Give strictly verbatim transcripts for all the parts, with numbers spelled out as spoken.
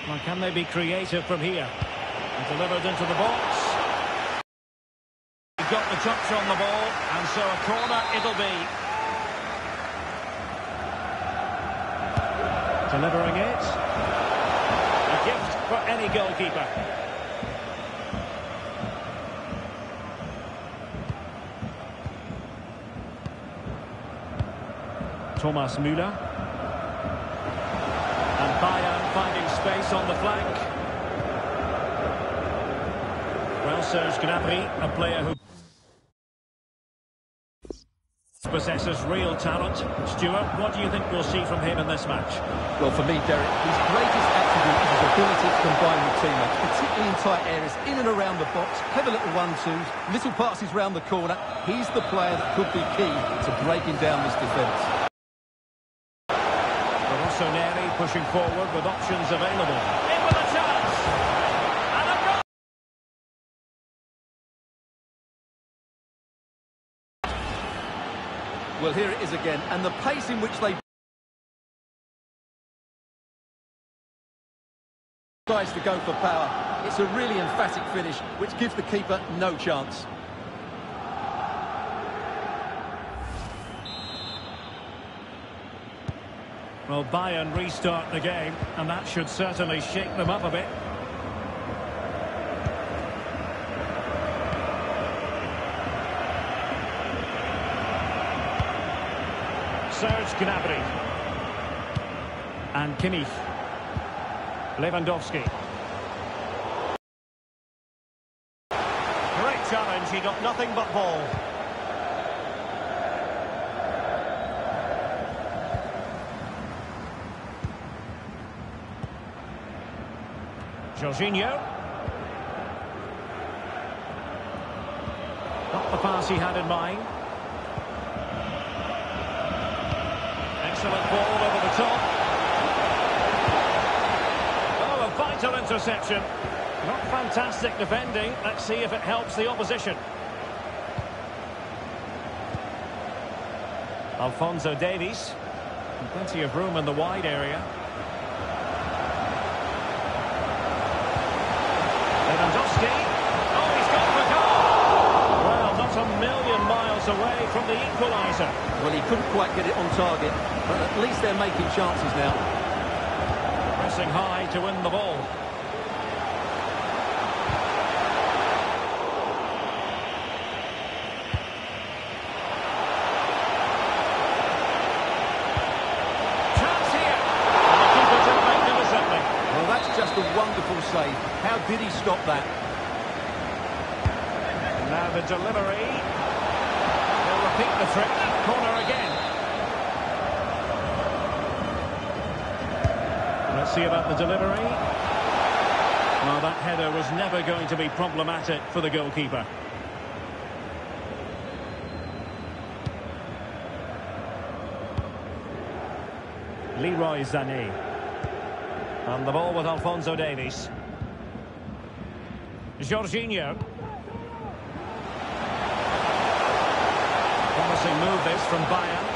Well, can they be creative from here? And delivered into the box. He got the touch on the ball, and so a corner it'll be. Delivering it. A gift for any goalkeeper. Thomas Müller. And Bayern finding space on the flank. Well, Serge Gnabry, a player who possesses real talent. Stuart, what do you think we'll see from him in this match? Well, for me, Derek, his greatest attribute is his ability to combine with teammates, particularly in tight areas, in and around the box, clever little one-twos, little passes round the corner. He's the player that could be key to breaking down this defence. Rossoneri pushing forward with options available. In with a chance! And a goal! Well, here it is again, and the pace in which they tries to go for power. It's a really emphatic finish, which gives the keeper no chance. Well, Bayern restart the game, and that should certainly shake them up a bit. Serge Gnabry. And Kimmich. Lewandowski. Great challenge, he got nothing but ball. Jorginho. Not the pass he had in mind. Excellent ball over the top. Oh, a vital interception. Not fantastic defending. Let's see if it helps the opposition. Alphonso Davies. And plenty of room in the wide area. Lewandowski. Oh, he's gone for goal. Well, not a million miles away from the equaliser. Well, he couldn't quite get it on target, but at least they're making chances now. Pressing high to win the ball. Chance here. And the keeper did magnificently. Well, that's just a wonderful save. How did he stop that? Now the delivery. They'll repeat the trick. Corner again. Let's see about the delivery. Well, that header was never going to be problematic for the goalkeeper. Leroy Sané. And the ball with Alphonso Davies. Jorginho. Promising move this from Bayern.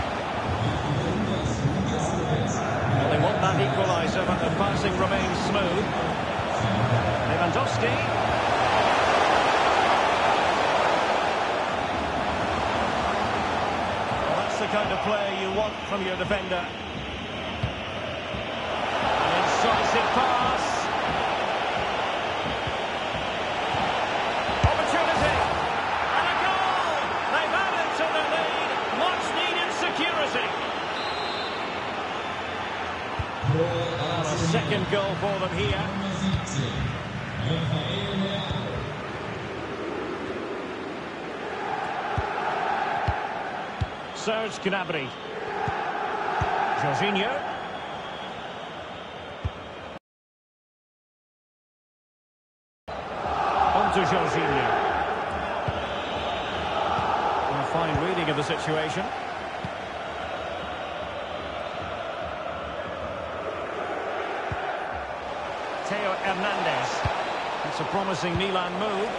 Well, they want that equaliser, but the passing remains smooth. Lewandowski. Well, that's the kind of player you want from your defender. An incisive pass. Opportunity. And a goal! They've added to the lead. Much needed security. Well, a second goal for them here. Serge Gnabry. Jorginho. On to Jorginho. A fine reading of the situation. Theo Hernandez. It's a promising Milan move.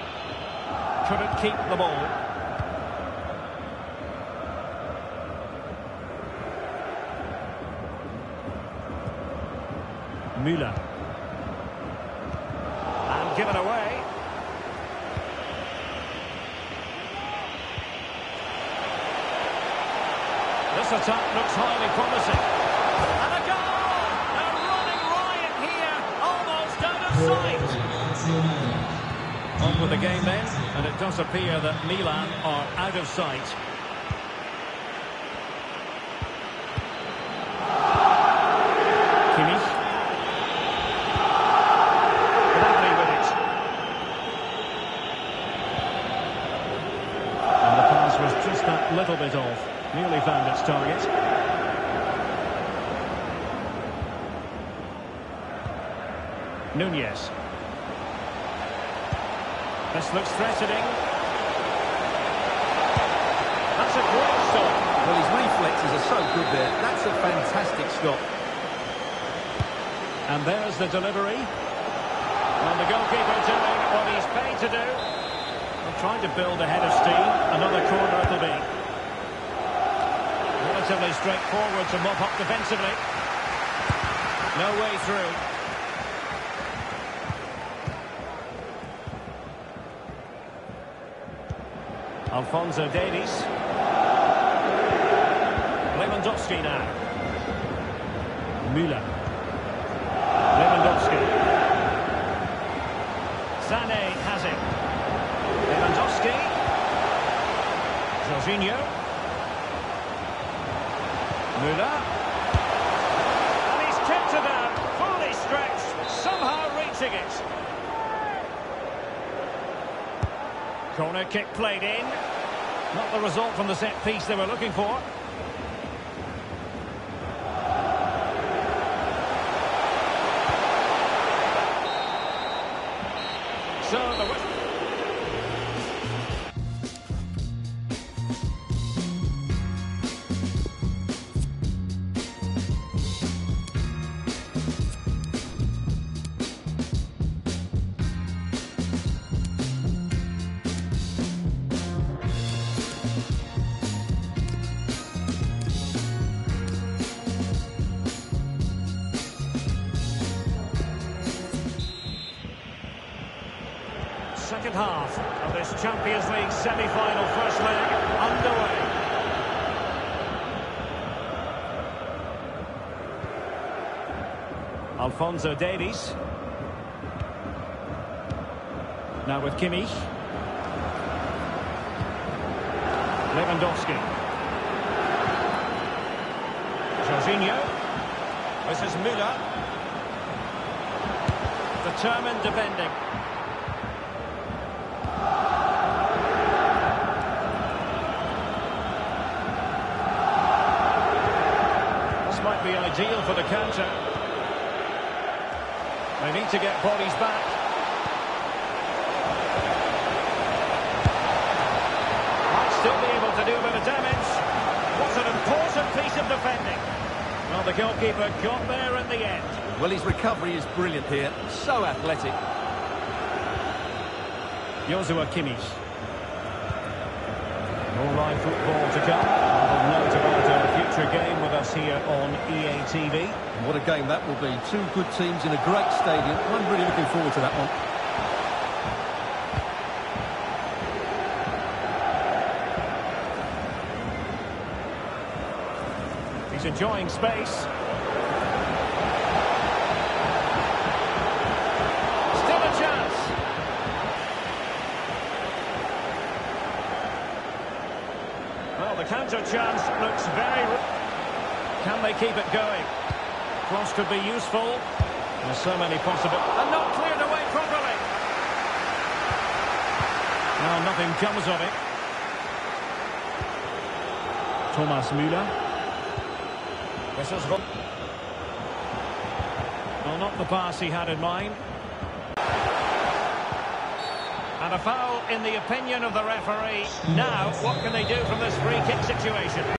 Couldn't keep the ball. Müller. And given away. This attack looks highly promising. And a goal! A running riot here, almost out of sight. On with the game then, and it does appear that Milan are out of sight. Kimmich. Lovely with it. And the pass was just that little bit off. Nearly found its target. Nunez. This looks threatening. That's a great stop. Well, his reflexes are so good there. That's a fantastic stop. And there's the delivery. And the goalkeeper doing what he's paid to do. I'm trying to build a head of steam. Another corner it'll be. Relatively straightforward to mop up defensively. No way through. Alphonso Davies. Lewandowski now. Müller. Lewandowski. Sané has it. Lewandowski. Jorginho. Müller. And he's kept it out, fully stretched, somehow reaching it. Corner kick played in. Not the result from the set piece they were looking for. So the second half of this Champions League semi-final first leg underway. Alphonso Davies. Now with Kimmich. Lewandowski. Jorginho. This is Müller. Determined defending. Might be ideal for the counter. They need to get bodies back. Might still be able to do a bit of damage. What an important piece of defending. Well, the goalkeeper got there at the end. Well, his recovery is brilliant here. So athletic. Joshua Kimmich. More live football to come. We'll note about a future game with us here on E A T V. And what a game that will be. Two good teams in a great stadium. I'm really looking forward to that one. He's enjoying space. Still a chance. Well, the counter chance looks very... Can they keep it going? Cross could be useful. There's so many possible... And not cleared away properly. No, nothing comes of it. Thomas Müller. This is... Well, not the pass he had in mind. And a foul in the opinion of the referee. Now, what can they do from this free kick situation?